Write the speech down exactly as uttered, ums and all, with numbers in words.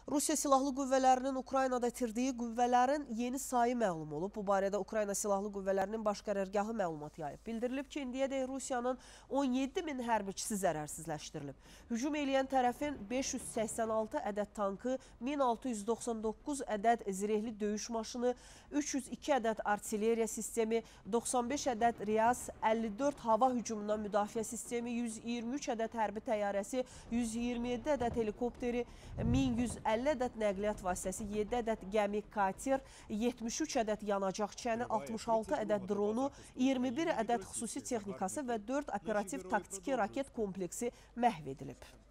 Rusiya Silahlı Qüvvələrinin Ukraynada itirdiyi qüvvələrin yeni sayı məlum olub. Bu barədə Ukrayna Silahlı Qüvvələrinin baş qərargahı məlumat yayıb. Bildirilib ki, indiyədək Rusiyanın on yeddi min hərbiçisi zərərsizləşdirilib. Hücum eləyən tərəfin beş yüz səksən altı ədəd tankı, min altı yüz doxsan doqquz ədəd zirehli döyüş maşını, üç yüz iki ədəd artilleriya sistemi, doxsan beş ədəd Riyaz, əlli dörd hava hücumundan müdafiə sistemi, yüz iyirmi üç ədəd hərbi təyyarəsi, yüz iyirmi yeddi ədəd helikopteri, min yüz əlli ədəd nəqliyyat vasitəsi, yeddi ədəd gəmi kater, yetmiş üç ədəd yanacaq çəni, altmış altı ədəd dronu, iyirmi bir ədəd xüsusi texnikası və dörd operativ taktiki raket kompleksi məhv edilib.